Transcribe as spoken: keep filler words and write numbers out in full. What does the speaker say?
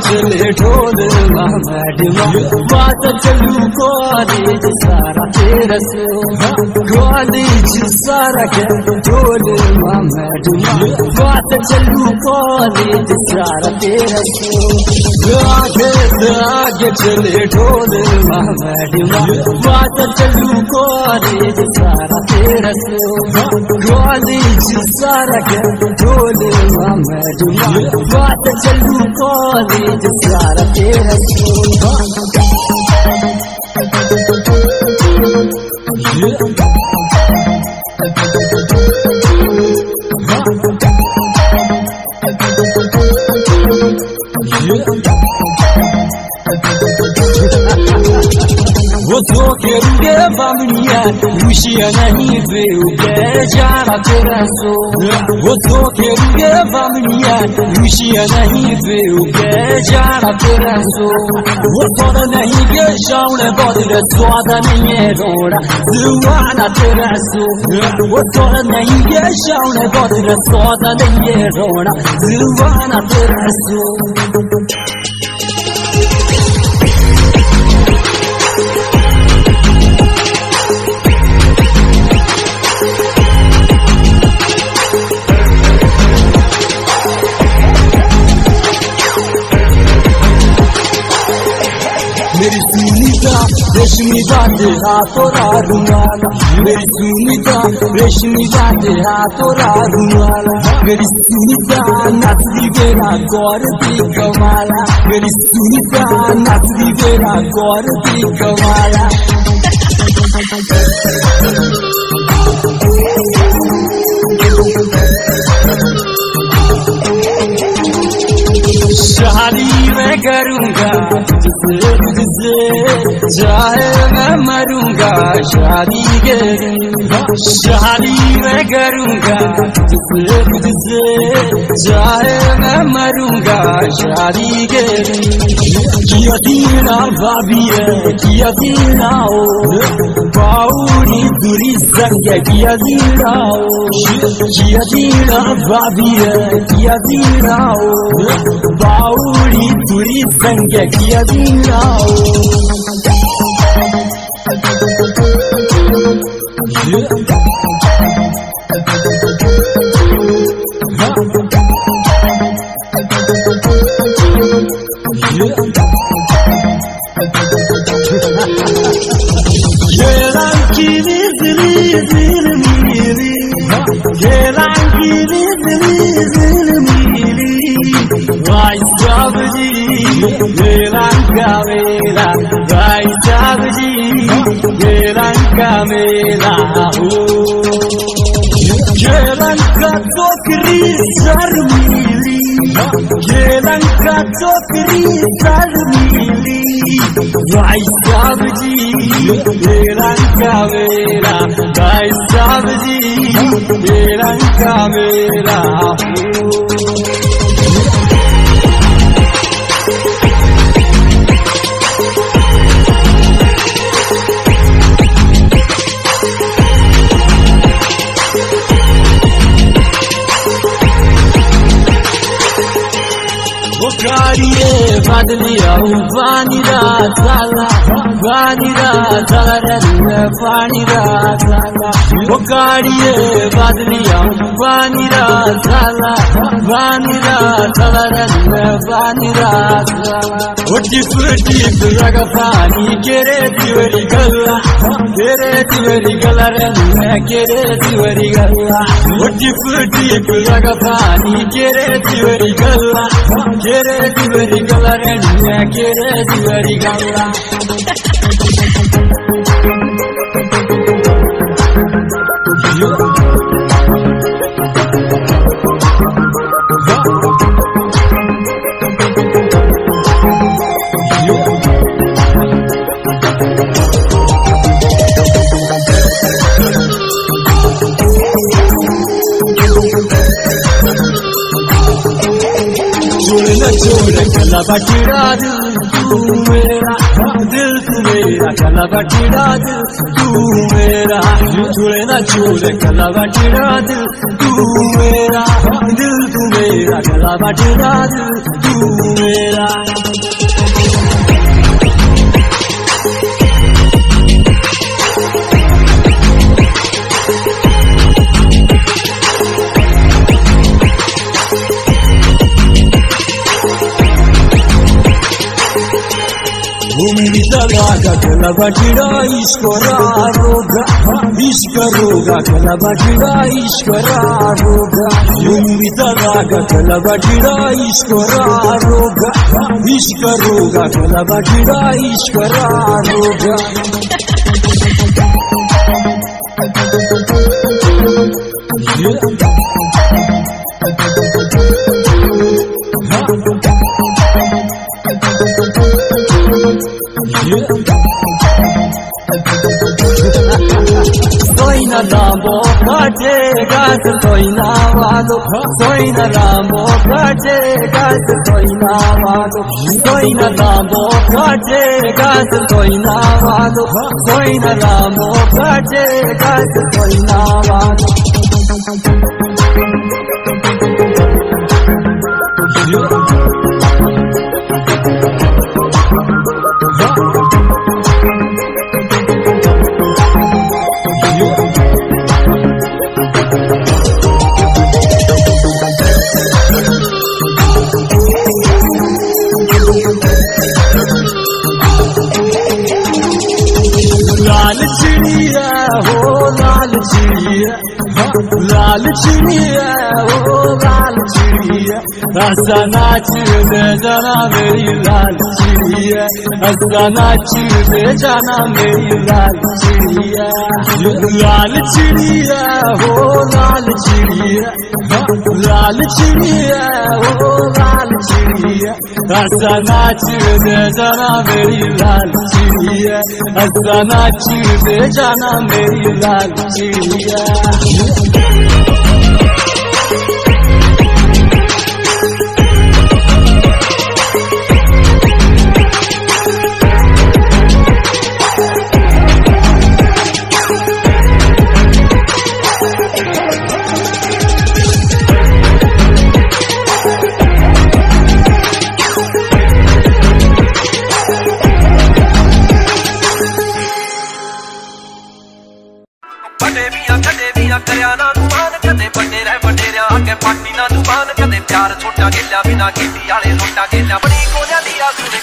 चले ढोल मैडमा बात चलू कॉलेज सारा तेरा सो कॉलेज सारा के ढोल मैडमा बात चलू कॉलेज सारा तेरा सो आगे आगे चले ढोल मैडमा बात चलू कॉलेज सारा तेरा सो कॉलेज सारा के ढोल मैडमा बात चलू कॉलेज सारा तेरा सो वो तो के बमनिया खुशियाँ नहीं बेउके जाना तेरा सो वो तो के बमनिया खुशियाँ नहीं बेउके जाना तेरा सो वो तो नहीं के शाउने बदले स्वाद नहीं है रोड़ा जुआना तेरा सो वो तो नहीं के शाउने बदले स्वाद नहीं है रोड़ा जुआना तेरा सो मेरी सुनीता रेशमी बातें हाथों रुमाला मेरी सुनीता रेशमी बातें हाथों रुमाला मेरी सुनीता नसरी बेरा गौर दी कमाला मेरी सुनीता नसरी बेरा गौर दी कमाला शादी मैं करूँगा तुझसे तुझसे चाहे मैं मरूँगा शादी के शादी मैं करूँगा तुझसे तुझसे चाहे मैं मरूँगा शादी के किया दीना भाभी है किया दीना हो बाउरी दूरी संग किया दीना हो किया दीना भाभी है किया दीना हो बाउरी दूरी संग किया दीना ये रंगी दिली दिल मेरी ये रंगी दिली दिल मेरी भाई साहब जी ये रंगा मेरा भाई साहब जी ये रंगा मेरा हो ये रंगा चोकरी शर्मीली ये रंगा चोकरी शर्मीली भाई साहब जी ये रंगा मेरा भाई साहब जी ये रंगा मेरा हो गाड़िए बदलिया पानी साला पानी साला पानी साला वो गाड़िए बदलिया पानी साला पानी साला पानी साला उठी फुटी लगा पानी केरे दिवरी गल्ला केरे दिवरी गल्ला रे केरे दिवरी गल्ला उठी फुटी लगा पानी केरे दिवरी गल्ला केरे दिवरी गल्ला रे केरे दिवरी गल्ला छोड़ गला बटरा दिल तू मेरा दिल तू मेरा कला बटेरा दिल तू मेरा, छुड़े ना छोड़े कला बटेरा दिल तू मेरा, दिल तू मेरा कला बटेरा दिल तू मेरा। उम्मीदा लागा कला बटेरा इसको रोगा, इसका रोगा कला बटेरा इसको रोगा, उम्मीदा लागा कला बटेरा इसको रोगा, इसका रोगा कला बटेरा इसको रोगा। Soina lambo kaje gas soina walo, soina lambo kaje gas soina walo, soina lambo kaje gas soina walo, soina lambo kaje gas soina walo. लाल चिड़िया हो लाल चिड़िया, लाल चिड़िया हो लाल चिड़िया, हंसा नाच दे जाना मेरी लाल चिड़िया, हंसा नाच दे जाना मेरी लाल चिड़िया। लाल चिड़िया हो लाल चिड़िया, लाल चिड़िया हो लाल चिड़िया, हंसा नाच दे जाना मेरी लाल चिड़िया, हंसा नाच दे जाना मेरी लाल चिड़िया। पार्टी ना दुकान कदे प्यार छोटा गिल्ला बिना गिट्टी आले लोटा गिल्ला बड़ी कोरिया दिया